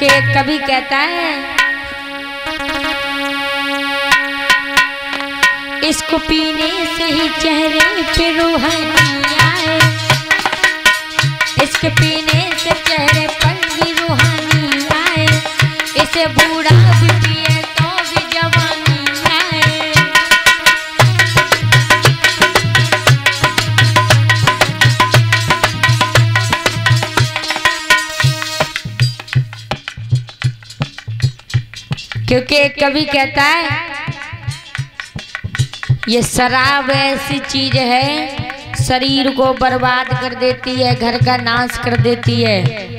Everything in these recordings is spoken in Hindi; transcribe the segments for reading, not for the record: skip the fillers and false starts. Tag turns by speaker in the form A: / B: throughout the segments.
A: क्योंकि एक कवि कहता है इसको पीने से ही चेहरे पे रूहानी आए, इसके पीने से चेहरे पर भी रूहानी आए, इसे बूढ़ा भी पिए तो भी जवानी आए। क्योंकि एक कवि कहता है ये शराब ऐसी चीज है शरीर को बर्बाद कर देती है, घर का नाश कर देती है।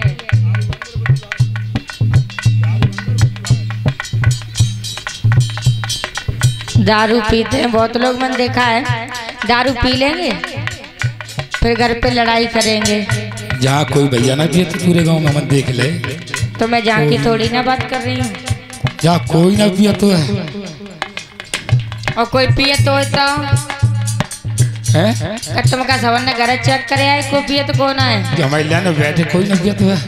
A: दारू पीते हैं बहुत लोग, मैंने देखा है। दारू पी लेंगे फिर घर पे लड़ाई करेंगे।
B: जहाँ कोई भैया ना पिए तो पूरे गांव में मन देख ले।
A: तो मैं जहाँ की थोड़ी ना बात कर रही हूँ।
B: जहाँ कोई ना पिए तो है
A: और कोई पिए तो तुम का सवन ने घर चेक करे आए, कोई पिए तो कौन आए।
B: जो हमारे लाने बैठे कोई ना पिए तो है।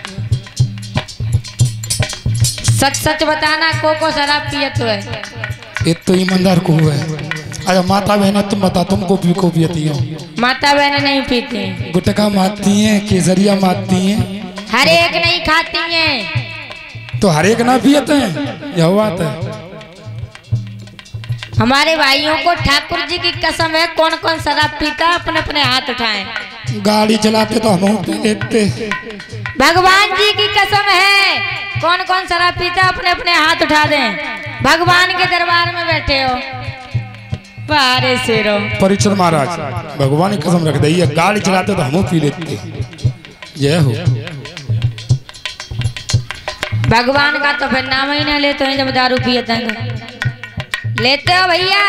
A: सच सच बताना को शराब पिए तो है।
B: ये तो ईमानदार को है। अरे माता बहन तुम बता तुमको को पीती हो? माता
A: बहन नहीं पीती,
B: गुटखा मारती हैं, केसरिया मारती हैं,
A: हर एक नहीं खाती हैं।
B: तो हर एक ना पियते हैं, यह बात है।
A: हमारे भाइयों को ठाकुर जी की कसम है, कौन कौन शराब पीता अपने अपने हाथ उठाएं।
B: गाड़ी चलाते तो हम पी लेते।
A: भगवान जी की कसम है, कौन कौन शराब पीता अपने अपने हाथ उठा दें। भगवान के दरबार में बैठे हो बारे शेरो।
B: परीक्षण महाराज भगवान की कसम रख दी है, गाड़ी चलाते तो हम पी लेते। जय हो।
A: भगवान का तो फिर नाम ही ना लेते हैं जब दारू पियते हैं। लेते हो भैया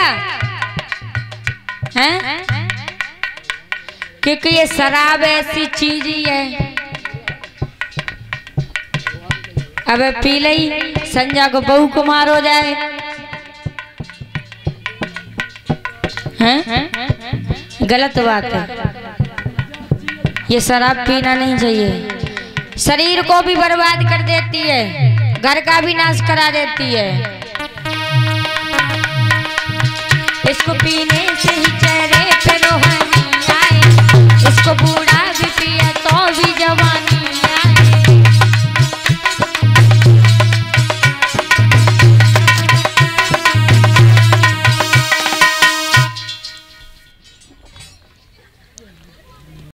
A: हैं? क्योंकि ये शराब ऐसी चीज ही है। अबे पी लई संजा को बहू कुमार हो जाए हैं? गलत बात है। ये शराब पीना नहीं चाहिए, शरीर को भी बर्बाद कर देती है, घर का भी नाश करा देती है। इसको पीने से ही चेहरे पे रूहानी आए, इसको बूढ़ा